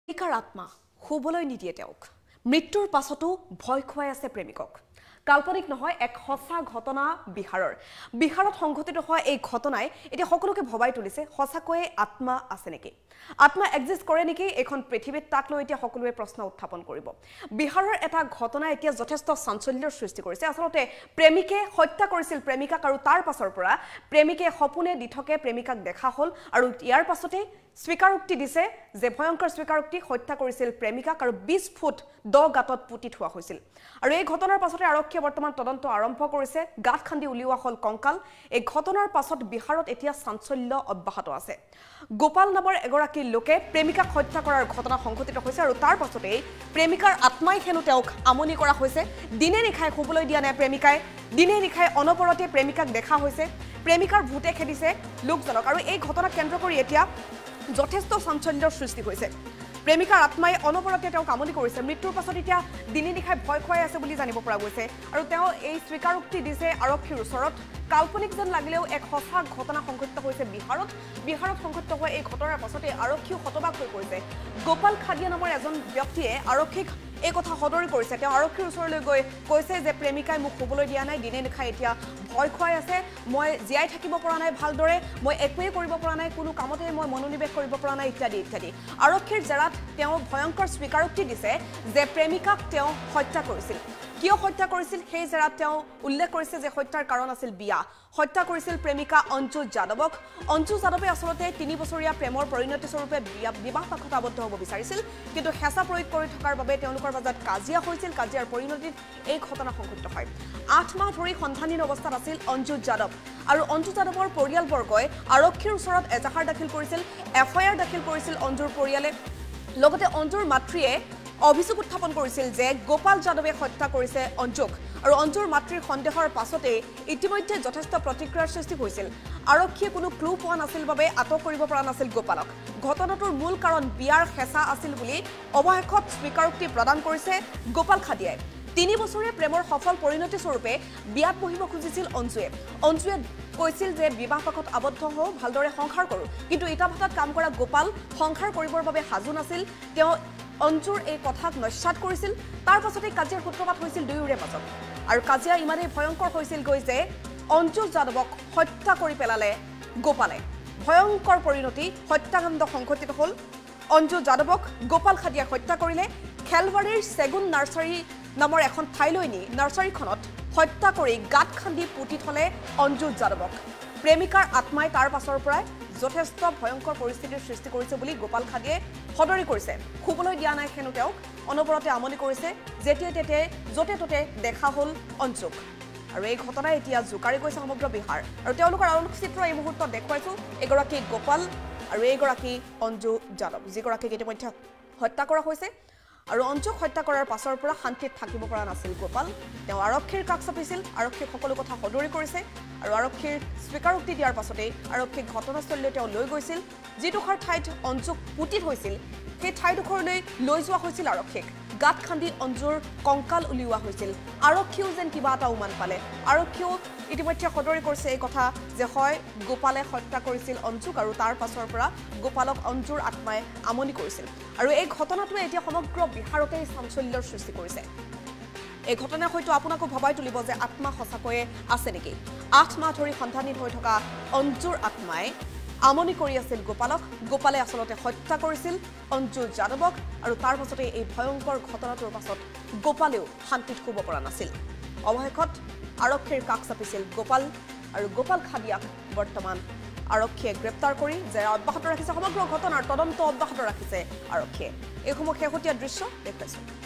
প্ৰেমিকাৰ আত্মা শুবলৈ নিদিয়ে তেওঁক মৃত্যুৰ পাছতো ভয় খুৱাই আছে প্ৰেমিকক কাল্পনিক নহয় এক হসা ঘটনা বিহাৰত সংঘটিত হোৱা এই ঘটনাই এতিয়া সকলোকে ভবাই তুলিছে হসাকৈ আত্মা আছে নেকি আত্মা এক্সিষ্ট কৰে নেকি এখন পৃথিৱীত তাক লৈ এতিয়া সকলোৱে প্ৰশ্ন উত্থাপন কৰিব বিহাৰৰ এটা ঘটনা এতিয়া যথেষ্ট চাঞ্চল্যৰ সৃষ্টি কৰিছে আসলতে প্ৰেমিকে হত্যা কৰিছিল প্ৰেমিকাক আৰু তাৰ পাছৰ পৰা প্ৰেমিকে সপোনে দিঠকে প্ৰেমিকাক দেখা হল আৰু ইয়াৰ পাছতে স্বীকাৰোক্তি দিছে যে ভয়ংকৰ স্বীকাৰোক্তি হত্যা কৰিছিল প্ৰেমিকাক আৰু 20 ফুট দ গাতত পুতি থোৱা হৈছিল আৰু এই ঘটনাৰ পাছতে আৰক্ষীয়ে বৰ্তমান তদন্ত আৰম্ভ কৰিছে গাত খান্দি উলিওৱা হল কংকাল এই ঘটনাৰ পাছত বিহাৰত এতিয়া চাঞ্চল্য অব্যাহত আছে গোপাল নামৰ এগৰাকী লোকে প্ৰেমিকাক হত্যা কৰাৰ ঘটনা সংঘটিত হৈছে আৰু তাৰ পাছতে প্ৰেমিকাৰ আত্মাই হেনো তেওঁক আমনি কৰা হৈছে দিনে নিখাই শুবলৈ দিয়া নাই প্ৰেমিকাই দিনে নিখাই অনবৰতে প্ৰেমিকাক দেখা হৈছে প্ৰেমিকাৰ ভূতে খেদিছে লোকজনক আৰু এই ঘটনা কেন্দ্ৰ কৰি এতিয়া যথেষ্ট চাঞ্চল্যৰ সৃষ্টি হৈছে প্ৰেমিকাৰ আত্মাই অনবৰতে তেওঁক আমনি কৰিছে মৃত্যুৰ পাছত এতিয়া দিনে নিখাই ভয় খুৱাই আছে বুলি জানিব পৰা গৈছে আৰু তেওঁ এই স্বীকাৰোক্তি দিছে আৰক্ষীৰ ওচৰত কাল্পনিক যেন লাগিলেও এক হসা ঘটনা সংঘটিত হৈছে বিহাৰত সংঘটিত হোৱা এই ঘটনাৰ পাছতে আৰক্ষীও হতবাক হৈ পৰিছে গোপাল খাদিয়া নামৰ এজন ব্যক্তিয়ে আৰক্ষীক এই কথা সদৰি কৰিছে তেওঁ আৰক্ষীৰ ওচৰলৈ গৈ কৈছে যে প্ৰেমিকাই মোক শুবলৈ দিয়া নাই দিনে নিখাই এতিয়া ভয় খুৱাই আছে মই জীয়াই থাকিব পৰা নাই ভালদৰে মই একোৱেই কৰিব পৰা নাই কোনো কামতে মই মনোনিৱেশ কৰিব পৰা নাই ইত্যাদি ইত্যাদি আৰক্ষীৰ জেৰাত তেওঁ ভয়ংকৰ স্বীকাৰোক্তি দিছে যে প্ৰেমিকাক তেওঁ হত্যা কৰিছিল কিয় হত্যা কৰিছিল সেই জেৰাত তেওঁ উল্লেখ কৰিছে যে হত্যাৰ কাৰণ আছিল বিয়া হত্যা কৰিছিল প্ৰেমিকা অঞ্জু যাদৱে আসলতে 3 বছৰীয়া প্ৰেমৰ পৰিণতি স্বৰূপে বিবাহ পাশত আবদ্ধ হ'ব বিচাৰিছিল কিন্তু হেঁচা প্ৰয়োগ কৰি থকাৰ বাবে তেওঁলোকৰ মাজত কাজিয়া হৈছিল কাজিয়াৰ পৰিণতিত এই ঘটনা সংঘটিত হয় 8 মাহ ধৰি সন্ধানহীন অৱস্থাত আছিল অঞ্জু যাদৱ আৰু অঞ্জু যাদৱৰ পৰিয়ালবৰ্গই আৰক্ষীৰ ওচৰত এজাহাৰ দাখিল কৰিছিল এফআইআৰ দাখিল কৰিছিল অঞ্জুৰ পৰিয়ালে লগতে অঞ্জুৰ মাতৃয়ে অভিযোগ উত্থাপন কৰিছিল যে গোপাল যাদৱে হত্যা কৰিছে অঞ্জুক আৰু অঞ্জুৰ মাতৃৰ সন্দেহৰ পাছতে ইতিমধ্যে যথেষ্ট প্ৰতিক্ৰিয়াৰ সৃষ্টি হৈছিল আৰক্ষীয়ে কোনো ক্লু পোৱা নাছিল বাবে আটক কৰিব পৰা নাছিল গোপালক ঘটনাটোৰ মূল কাৰণ বিয়াৰ হেঁচা আছিল বুলি অৱশেষত স্বীকাৰোক্তি প্ৰদান কৰিছে গোপাল খাদিয়াই 3 বছৰীয়া প্ৰেমৰ সফল পৰিণতি স্বৰূপে বিয়াত বহিব খুজিছিল অঞ্জুৱে কৈছিল যে বিবাহ পাশত আবদ্ধ হওঁ ভালদৰে সংসাৰ কৰোঁ কিন্তু ইটাভাটাত কাম কৰা গোপাল সংসাৰ কৰিবৰ বাবে সাজু নাছিল তেওঁ অঞ্জুৰ এই কথাক নস্যাৎ কৰিছিল তাৰ পাছতে কাজিয়াৰ সূত্ৰপাত হৈছিল দুয়োৰে মাজত আৰু কাজিয়া ইমানেই ভয়ংকৰ হৈছিল গৈ যে অঞ্জু যাদৱক হত্যা কৰি পেলালে গোপালে ভয়ংকৰ পৰিণতি হত্যাকাণ্ড সংঘটিত হ'ল অঞ্জু যাদৱক গোপাল খাদিয়াই হত্যা কৰিলে খেলবাৰীৰ চেগুন নাৰ্চাৰী নামৰ এখন ঠাইলৈ নি নাৰ্চাৰীখনত হত্যা কৰি গাত খান্দি পুতি থলে অঞ্জু যাদৱক প্ৰেমিকাৰ আত্মাই তাৰ পাছৰ পৰাই যথেষ্ট ভয়ংকৰ পৰিস্থিতিৰ সৃষ্টি কৰিছে বুলি গোপাল খাদিয়ে সদৰি কৰিছে শুবলৈ দিয়া নাই হেনো তেওঁক অনবৰতে আমনি কৰিছে যেতিয়াই তেতিয়াই য'তে ত'তে দেখা হ'ল অঞ্জুক আৰু এই ঘটনাই এতিয়া জোকাৰি গৈছে সমগ্ৰ বিহাৰ আৰু তেওঁলোকৰ আলোকচিত্ৰ এই মুহূৰ্তত দেখুৱাইছো এগৰাকী গোপাল আৰু এগৰাকী অঞ্জু যাদৱ যিগৰাকীক ইতিমধ্যে হত্যা কৰা হৈছে আৰু অঞ্জুক হত্যা কৰাৰ পাছৰ পৰা শান্তিত থাকিব পৰা নাছিল গোপাল তেওঁ আৰক্ষীৰ কাষ চাপিছিল আৰক্ষীক সকলো কথা সদৰি কৰিছে আৰু আৰক্ষীৰ স্বীকাৰোক্তি দিয়াৰ পাছতে আৰক্ষীক ঘটনাস্থলীলৈ তেওঁ লৈ গৈছিল যিডোখৰ ঠাইত অঞ্জুক পুতি থৈছিল সেই ঠাইডোখৰলৈ লৈ যোৱা হৈছিল আৰক্ষীক গাত খান্দি অঞ্জুৰ কংকাল উলিওৱা হৈছিল আৰক্ষীও যেন কিবা এটা উমান পালে আৰক্ষীও ইতিমধ্যে সদৰি কৰিছে এই কথা যে হয় গোপালে হত্যা কৰিছিল অঞ্জুক আৰু তাৰ পাছৰ পৰা গোপালক অঞ্জুৰ আত্মাই আমনি কৰিছিল আৰু এই ঘটনাটোৱে এতিয়া সমগ্ৰ বিহাৰতে চাঞ্চল্যৰ সৃষ্টি কৰিছে এই ঘটনা হয়তো আপোনাকো ভবাই তুলিব যে আত্মা সঁচাকৈয়ে আছে নেকি 8 মাহ ধৰি সন্ধানহীন হৈ থকা অঞ্জুৰ আত্মাই আমনি কৰি আছিল গোপালে আসলতে হত্যা কৰিছিল অঞ্জু যাদৱক আৰু তাৰ পাছতে এই ভয়ংকৰ ঘটনাটোৰ পাছত গোপালেও শান্তিত শুব পৰা নাছিল অৱশেষত আৰক্ষীৰ কাষ চাপিছিল গোপাল আৰু গোপাল খাদিয়াক বৰ্তমান আৰক্ষীয়ে গ্ৰেপ্তাৰ কৰি জেৰা অব্যাহত ৰাখিছে সমগ্ৰ ঘটনাৰ তদন্ত অব্যাহত ৰাখিছে আৰক্ষীয়ে এইসমূহ শেহতীয়া দৃশ্য দেখুৱাইছো